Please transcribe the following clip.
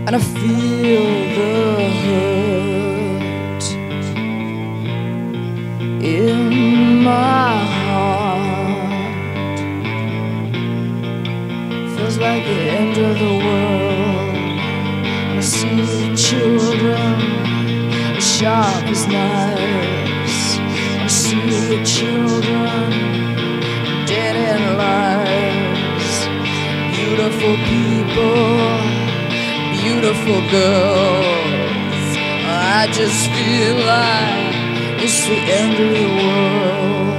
and I feel the hurt in my heart. Feels like the end of the world. I see the children as sharp as knives. I see the children dead in lives. Beautiful people, beautiful girls. I just feel like it's the end of the world.